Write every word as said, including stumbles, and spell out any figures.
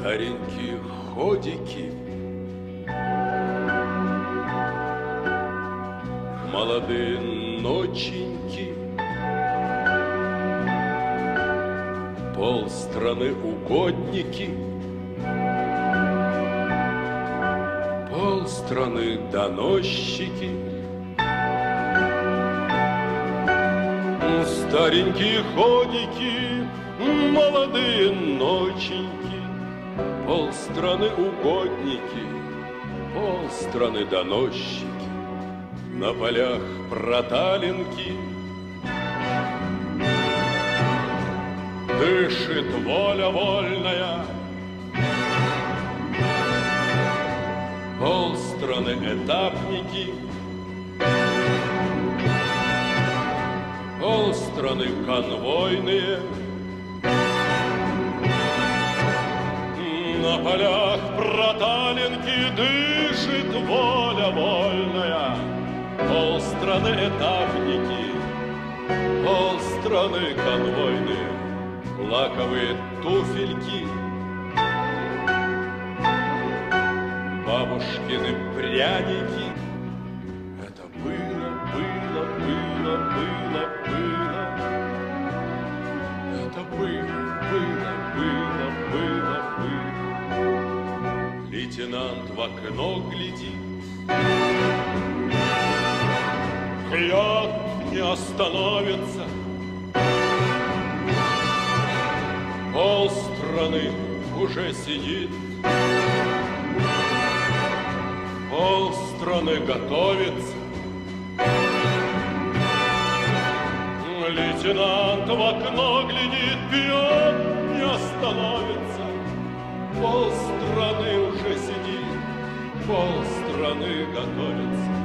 Старенькие ходики, молодые ноченьки, полстраны угодники, полстраны доносчики. Старенькие ходики, молодые ноченьки, полстраны угодники, полстраны доносчики. На полях проталинки дышит воля вольная. Полстраны этапники, полстраны конвойные. На полях проталинки дышит воля вольная. Полстраны этапники, полстраны конвойные. Лаковые туфельки, бабушкины пряники. Это было, было, было, было, было. Это было, было, было, было, было. Лейтенант в окно глядит, клёд не остановится. Полстраны уже сидит, полстраны готовится. Лейтенант в окно глядит, пьет, не остановится. Полстраны уже сидит, полстраны готовится.